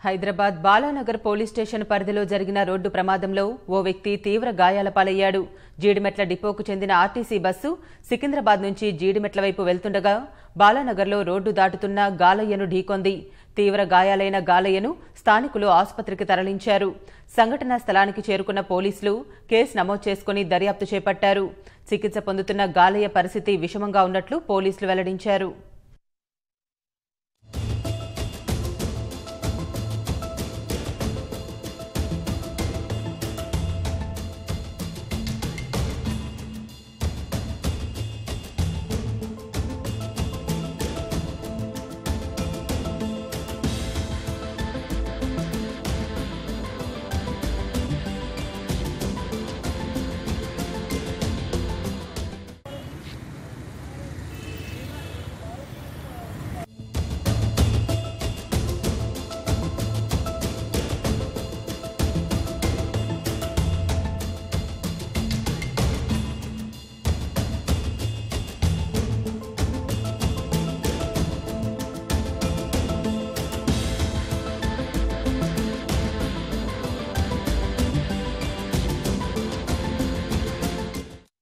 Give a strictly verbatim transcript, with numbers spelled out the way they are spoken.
Hyderabad Balanagar police station పరిధిలో జరిగిన road ప్రమాదంలో ఓ వ్యక్తి తీవ్ర గాయాల పాలయ్యాడు. జీడిమెట్ల డిపోకు చెందిన ఆర్టీసీ బస్సు సికింద్రాబాద్ నుంచి జీడిమెట్ల వైపు వెళ్తుండగా బాలానగర్లో రోడ్డు దాటుతున్న గాలయ్యను ఢీకొంది. తీవ్ర గాయాలైన గాలయ్యను స్థానికులు ఆసుపత్రికి తరలించారు. సంఘటనా స్థలానికి చేరుకున్న పోలీసులు కేసు నమోదు చేసుకుని దర్యాప్తు చేపట్టారు. చికిత్స పొందుతున్న గాలయ్య పరిస్థితి విషమంగా ఉన్నట్లు పోలీసులు వెల్లడించారు.